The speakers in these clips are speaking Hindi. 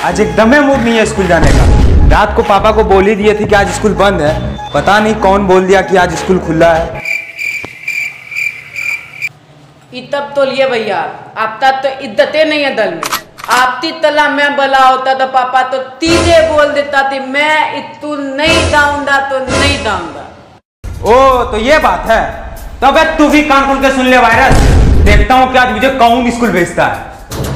आज एकदम मूड नहीं है स्कूल जाने का। रात को पापा को बोल ही दिए थे कि आज स्कूल बंद है, पता नहीं कौन बोल दिया कि आज स्कूल खुला है। तब तो लिए भैया, आपका तो इज्जत नहीं है दल में। आपती तला मैं बला होता तो पापा तो तीजे बोल देता थी, मैं इतू नहीं दाऊंगा तो नहीं दाऊंगा। ओ तो ये बात है, तब तू भी कान खोल के सुन ले वायरस। देखता हूँ कि आज मुझे कौन स्कूल भेजता है।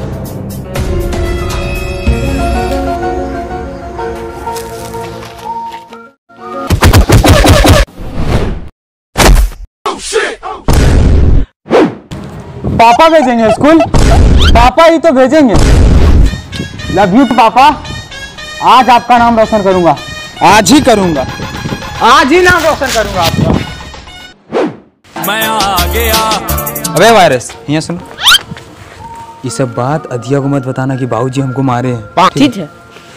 पापा भेजेंगे स्कूल, पापा ही तो भेजेंगे। लव यू पापा, आज आपका नाम रोशन करूंगा, आज ही करूंगा, आज ही नाम रोशन करूंगा आपका। मैं आ गया। अबे वायरस यहाँ सुनो, ये सब बात अदिया को मत बताना कि बाबूजी हमको मारे हैं। ठीक है।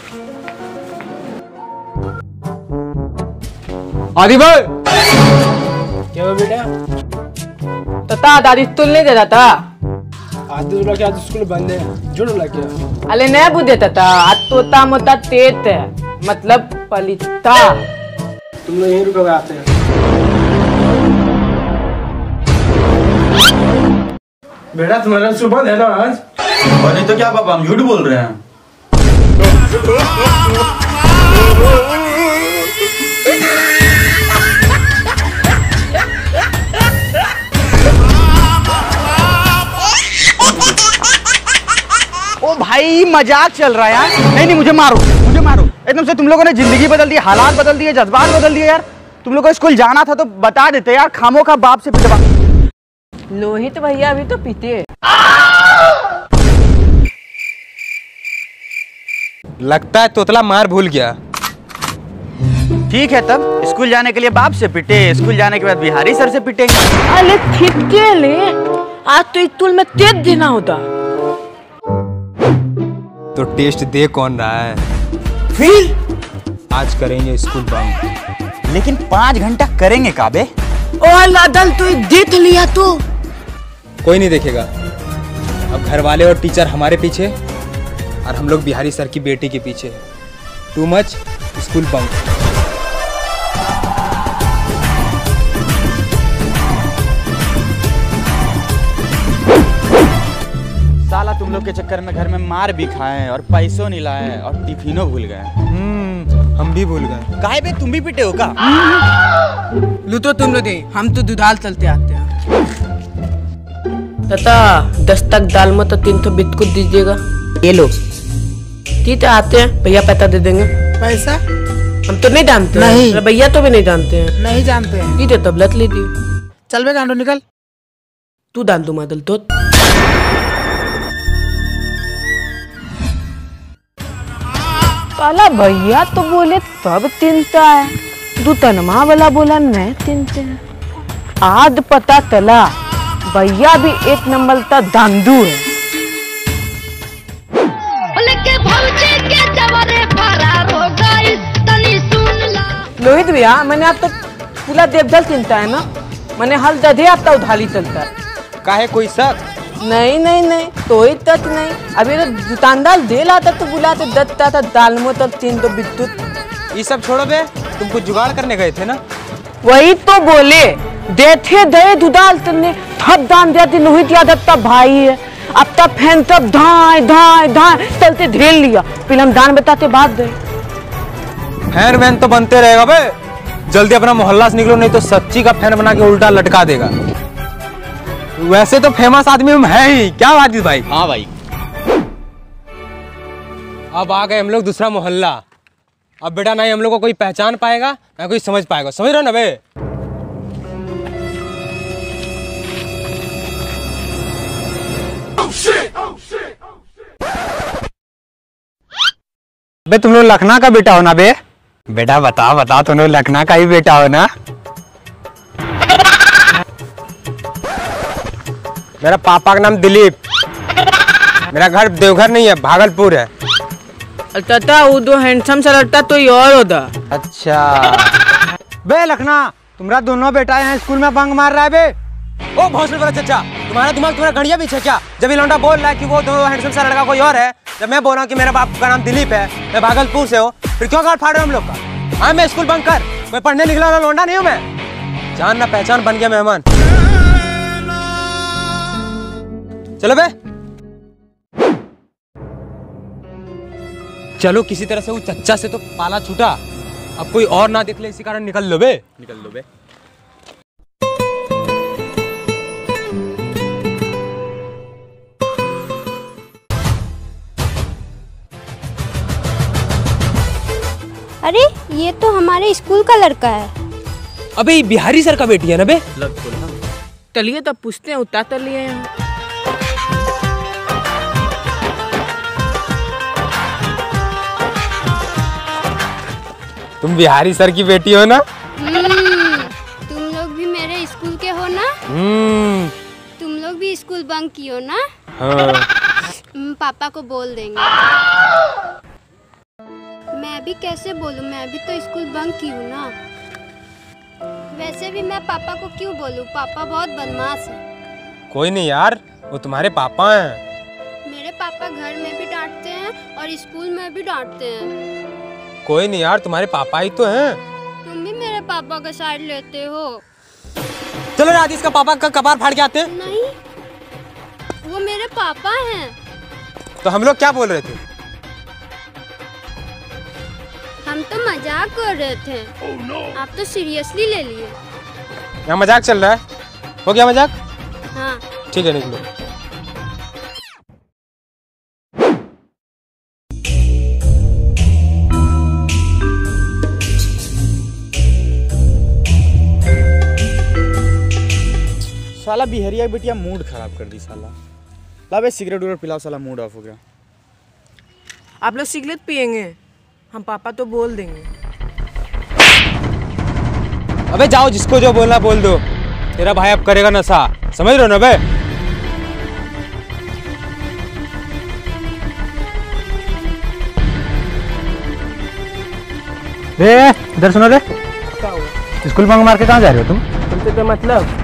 आदि भाई क्या हुआ बेटा? तता दादी स्कूल नहीं दे था। आज तो बोला कि आज स्कूल बंद है, झूठ बोला क्या? अले नहीं बुझे तता, आज तोता मोता तेत है, मतलब पलिता। तुम लोग यहीं रुके हुए आते हैं। बेटा तुम्हारा स्कूल बंद है ना आज? और नहीं तो क्या पापा, हम झूठ बोल रहे हैं। ओ भाई मजाक चल रहा है यार। नहीं नहीं मुझे मारो, मुझे मारो। एकदम से तुम लोगों ने जिंदगी बदल दी, हालात बदल दिए, जज्बात बदल दिए यार। तुम लोगों को स्कूल जाना था तो बता देते यार, खामों का बाप से पिटवा। लोहित भैया अभी तो पीते। लगता है तोतला मार भूल गया। ठीक है, तब स्कूल जाने के लिए बाप से पिटे, स्कूल जाने के बाद बिहारी सर से पिटेंगे। अरे ठीक के ले, आज तो स्कूल में तेज देना होता। तो टेस्ट दे कौन रहा है? फिर आज करेंगे स्कूल बंक। लेकिन 5 घंटा करेंगे काबे। ओ लादल तू देख लिया तो। कोई नहीं देखेगा। अब घर वाले और टीचर हमारे पीछे और हम लोग बिहारी सर की बेटी के पीछे। Too much school bunk. साला तुम लोग के चक्कर में घर में मार भी खाए और पैसों नहीं लाए और टिफिनो भूल गए। हम भी भूल गए। काहे बे, तुम भी पिटे हो का? लू तो तुम लोग दे, हम तो दुधाल चलते आते हैं। तता 10 तक दाल में तो 3 बिस्कुट दीजिएगा। ये लो। ठीक है, आते हैं, भैया पैसा दे देंगे। पैसा? हम तो नहीं जानते। नहीं भैया तो भी नहीं जानते हैं। नहीं जानते हैं। ठीक है, तबलत लीजिए। चल बे गांडो निकल। तू दान दो मादल तो। पाला भैया तो बोले तब तिनता है, दुतनमा वाला बोला नहीं तिनते हैं। आज पता चला भैया भी 1 नंबर का दांदू है। लोहित भैया, मैंने आप तो पूरा देवदल चिंता है ना, मैंने हल दधे आप तो उधाली चलता है। काहे कोई शक? नहीं नहीं नहीं, तो ही तक नहीं। अभी तो दुकानदार दे लाता तो बुलाते, दत्ता था दाल में तो 3 विद्युत। ये सब छोड़ो बे, तुम कुछ जुगाड़ करने गए थे ना? वही तो बोले, देखे दे दुदाल तुमने थप दान दिया थी। लोहित यादव का भाई है, अब तक फैन तब धाए धाए धाए चलते ढेल लिया। फिल्म दान बताते बात दे। फैन वैन तो बनते रहेगा बे। जल्दी अपना मोहल्ला से निकलो, नहीं तो सच्ची का फैन बना के उल्टा लटका देगा। वैसे तो फेमस आदमी हम है ही, क्या बात है भाई? हाँ भाई। अब आ गए हम लोग दूसरा मोहल्ला। अब बेटा ना ही हम लोग को कोई पहचान पाएगा ना कोई समझ पाएगा, समझ रहे हो ना बे? बे तुम लोग लखनऊ का बेटा हो ना बे? बेटा बता बता, तुम लोग लखनऊ का ही बेटा हो ना? मेरा पापा का नाम दिलीप, मेरा घर देवघर नहीं है, भागलपुर है। तता वो दो हैंडसम सा लड़ता तो ये और होता। अच्छा बे लखनऊ, तुम्हारा दोनों बेटा यहाँ स्कूल में बंक मार रहा है बे। ओ भोसड़ी वाला चचा, तुम्हारा दिमाग तुम्हारा गड़िया पीछे क्या? जब ये लौंडा बोल रहा है कि वो तो हैंडसम सा लड़का कोई और है, जब मैं बोल रहा हूँ कि मेरे बाप का नाम दिलीप है, मैं भागलपुर से हूँ, फिर क्यों गाड़ फाड़ रहे हो हम लोग का? हाँ मैं स्कूल बंक कर, मैं पढ़ने लिखने वाला लौंडा नहीं हूँ मैं। जान ना पहचान बन गया मेहमान। चलो बे चलो, किसी तरह से वो चच्चा से तो पाला छूटा, अब कोई और ना देख ले इसी कारण निकल लो बे, निकल लो बे। अरे ये तो हमारे स्कूल का लड़का है। अबे ये बिहारी सर का बेटी है ना बे? चलिए तब पूछते हैं, उतार तो लिए हैं। तुम बिहारी सर की बेटी हो ना? तुम लोग भी मेरे स्कूल के हो ना? तुम लोग भी स्कूल बंक की हो ना? हाँ। पापा को बोल देंगे। मैं भी कैसे बोलूं, मैं भी तो स्कूल बंक की हूँ ना। वैसे भी मैं पापा को क्यों बोलूं, पापा बहुत बदमाश है। कोई नहीं यार, वो तुम्हारे पापा हैं। मेरे पापा घर में भी डांटते हैं और स्कूल में भी डांटते हैं। कोई नहीं यार, तुम्हारे पापा ही तो हैं। तुम भी मेरे पापा का साइड लेते हो। चलो रात इसका पापा का कपार फाड़ के आते हैं। नहीं, वो मेरे पापा हैं। तो हम लोग क्या बोल रहे थे? हम तो मजाक कर रहे थे। आप तो सीरियसली ले लिए। यहाँ मजाक चल रहा है, हो गया मजाक? हाँ ठीक है निकलो। साला बिहरिया बिटिया मूड खराब कर दी साला। ला बे सिगरेट उगरेट पिलाओ, साला मूड ऑफ हो गया। आप लोग सिगरेट पियेंगे, हम पापा तो बोल देंगे। अबे जाओ, जिसको जो बोलना बोल दो, तेरा भाई अब करेगा नशा, समझ रहे हो ना बे? इधर सुनो रे, स्कूल बंक मार के कहाँ जा रहे हो तुम? तुमसे तो मतलब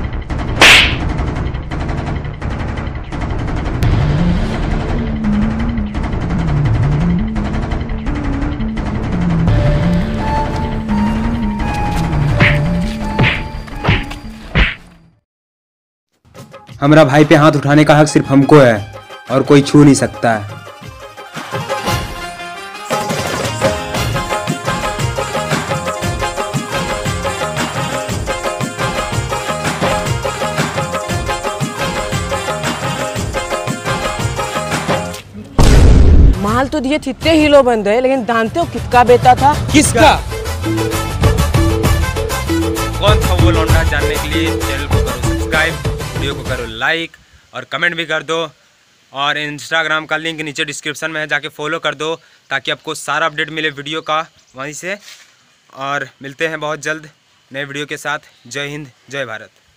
हमारा भाई पे हाथ उठाने का हक सिर्फ हमको है और कोई छू नहीं सकता है। माल तो दिए चित्ते हिलो बंद है, लेकिन जानते हो किसका बेटा था? किसका? कौन था वो लौंडा? जानने के लिए चैनल को करो सब्सक्राइब, वीडियो को करो लाइक और कमेंट भी कर दो। और इंस्टाग्राम का लिंक नीचे डिस्क्रिप्शन में है, जाके फॉलो कर दो ताकि आपको सारा अपडेट मिले वीडियो का वहीं से। और मिलते हैं बहुत जल्द नए वीडियो के साथ। जय हिंद, जय भारत।